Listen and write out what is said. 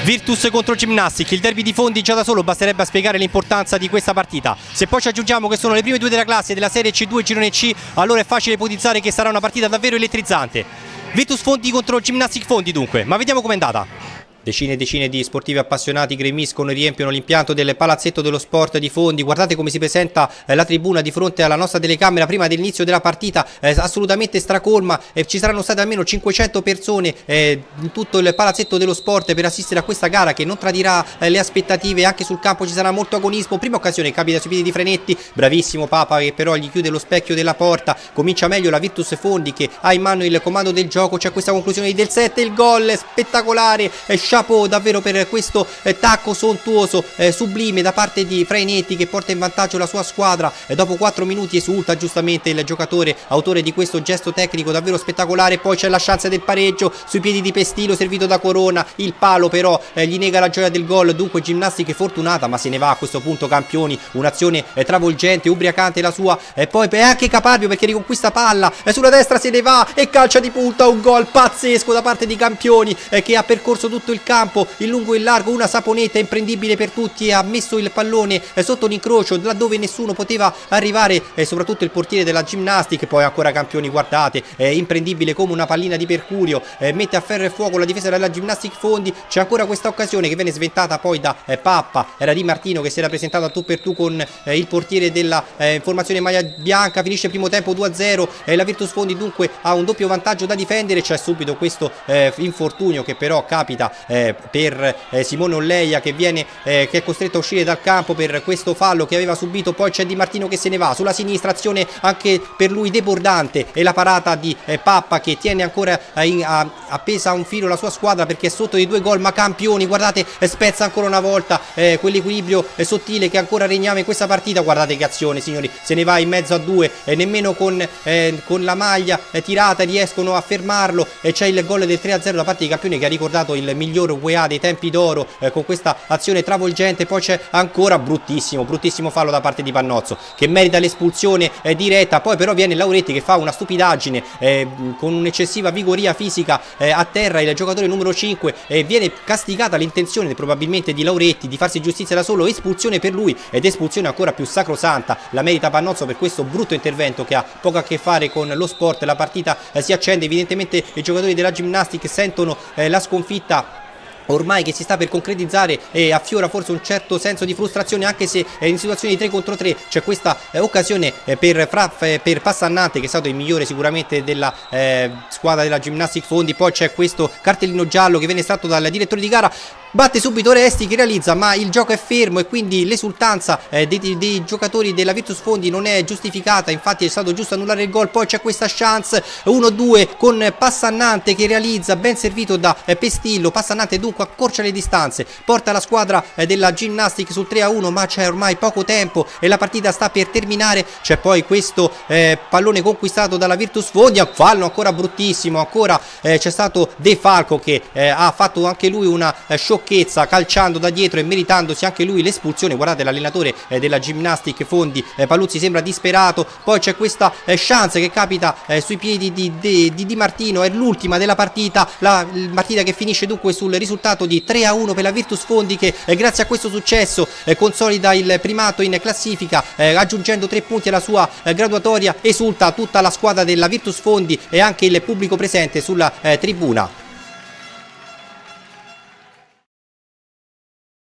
Virtus contro Gymnastic, il derby di Fondi già da solo basterebbe a spiegare l'importanza di questa partita. Se poi ci aggiungiamo che sono le prime due della classe della Serie C2 Girone C, allora è facile ipotizzare che sarà una partita davvero elettrizzante. Virtus Fondi contro Gymnastic Fondi dunque, ma vediamo com'è andata. Decine e decine di sportivi appassionati gremiscono e riempiono l'impianto del palazzetto dello sport di Fondi. Guardate come si presenta la tribuna di fronte alla nostra telecamera prima dell'inizio della partita, assolutamente stracolma. Ci saranno state almeno 500 persone in tutto il palazzetto dello sport per assistere a questa gara che non tradirà le aspettative. Anche sul campo ci sarà molto agonismo. Prima occasione capita sui piedi di Frenetti, bravissimo Papa che però gli chiude lo specchio della porta. Comincia meglio la Virtus Fondi che ha in mano il comando del gioco. C'è questa conclusione del set, il gol spettacolare, chapeau davvero per questo tacco sontuoso, sublime da parte di Frenetti che porta in vantaggio la sua squadra. Dopo 4 minuti esulta giustamente il giocatore autore di questo gesto tecnico davvero spettacolare. Poi c'è la chance del pareggio sui piedi di Pestillo servito da Corona, il palo però gli nega la gioia del gol. Dunque Gymnastic fortunata, ma se ne va a questo punto campioni. Un'azione travolgente, ubriacante la sua, poi è anche Caparbio perché riconquista palla, sulla destra se ne va e calcia di punta, un gol pazzesco da parte di Campioni che ha percorso tutto il campo in lungo e in largo, una saponetta imprendibile per tutti e ha messo il pallone sotto l'incrocio laddove nessuno poteva arrivare, soprattutto il portiere della Gymnastic. Poi ancora Campioni, guardate, imprendibile come una pallina di Percurio, mette a ferro e fuoco la difesa della Gymnastic Fondi. C'è ancora questa occasione che viene sventata poi da Pappa, era Di Martino che si era presentato a tu per tu con il portiere della formazione maglia bianca. Finisce il primo tempo 2-0, la Virtus Fondi dunque ha un doppio vantaggio da difendere. C'è subito questo infortunio che però capita per Simone Olleia che è costretto a uscire dal campo per questo fallo che aveva subito. Poi c'è Di Martino che se ne va sulla sinistra, azione anche per lui debordante e la parata di Pappa che tiene ancora appesa a un filo la sua squadra perché è sotto di 2 gol. Ma Campioni, guardate, spezza ancora una volta quell'equilibrio sottile che ancora regnava in questa partita. Guardate che azione, signori, se ne va in mezzo a 2, nemmeno con la maglia tirata riescono a fermarlo. C'è il gol del 3-0 da parte di Campioni che ha ricordato il miglior UEA dei tempi d'oro con questa azione travolgente. Poi c'è ancora bruttissimo fallo da parte di Pannozzo che merita l'espulsione diretta. Poi però viene Lauretti che fa una stupidaggine con un'eccessiva vigoria fisica a terra. Il giocatore numero 5 viene castigata l'intenzione probabilmente di Lauretti di farsi giustizia da solo, espulsione per lui ed espulsione ancora più sacrosanta la merita Pannozzo per questo brutto intervento che ha poco a che fare con lo sport. La partita si accende, evidentemente i giocatori della Gymnastic sentono la sconfitta ormai che si sta per concretizzare e affiora forse un certo senso di frustrazione, anche se in situazioni di 3 contro 3 c'è questa occasione per Passannante che è stato il migliore sicuramente della squadra della Gymnastic Fondi. Poi c'è questo cartellino giallo che viene estratto dal direttore di gara, batte subito Resti che realizza, ma il gioco è fermo e quindi l'esultanza dei giocatori della Virtus Fondi non è giustificata. Infatti è stato giusto annullare il gol. Poi c'è questa chance 1-2 con Passannante che realizza, ben servito da Pestillo. Passannante dunque accorcia le distanze, porta la squadra della Gymnastic sul 3-1, ma c'è ormai poco tempo e la partita sta per terminare. C'è poi questo pallone conquistato dalla Virtus Fondi, fallo ancora bruttissimo, ancora c'è stato De Falco che ha fatto anche lui una sciocchezza calciando da dietro e meritandosi anche lui l'espulsione. Guardate l'allenatore della Gymnastic Fondi, Paluzzi, sembra disperato. Poi c'è questa chance che capita sui piedi di Martino, è l'ultima della partita, la partita che finisce dunque sul risultato di 3-1 per la Virtus Fondi che grazie a questo successo consolida il primato in classifica aggiungendo 3 punti alla sua graduatoria. Esulta tutta la squadra della Virtus Fondi e anche il pubblico presente sulla tribuna.